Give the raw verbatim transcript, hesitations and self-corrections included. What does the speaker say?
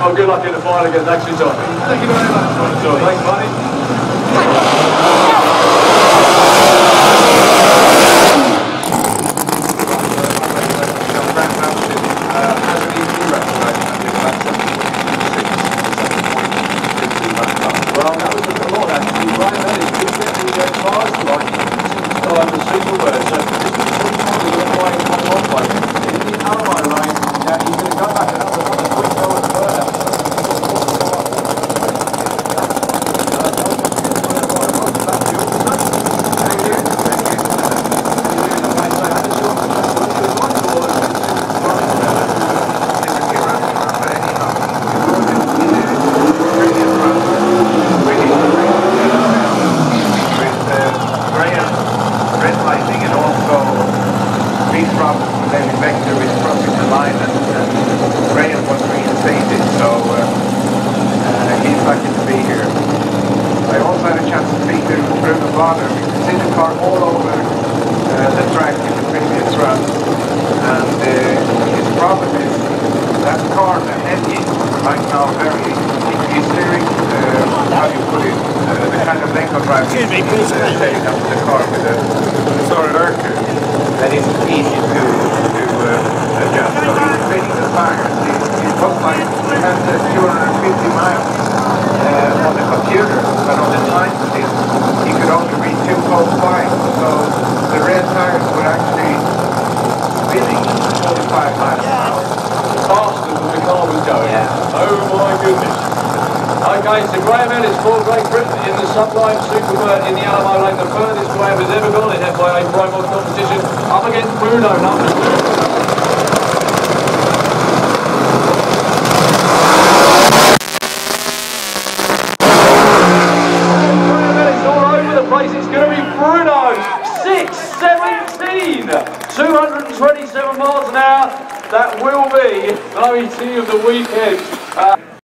Well, good luck in the final against Action Time. Thank you very much. So, thanks, buddy. Well, that was a lot actually. Right there, it's good getting the cars like style of the single word. So this is probably the line one one play. In the Alamo line, yeah, he's going to go back another another quick go at the bird out. Excuse me, please. Setting up the car with a sort of lurker that is easy to, to uh, adjust. So he's fitting the tires. His top line has uh, two hundred fifty miles uh, on the computer, but on the time still he could only read two oh five. So the red tires were actually spinning forty-five miles an hour. Faster than the car was going. Yeah. Oh my goodness. Okay, so Graham Ellis for Great Britain in the Sublime Superbird in the Alamo Lane, the furthest Graham has ever gone in F I A Pro Mod competition, up against Bruno, number two. Graham Ellis all over the place, it's going to be Bruno, six seventeen, two hundred twenty-seven miles an hour, that will be the O E T of the weekend. Uh,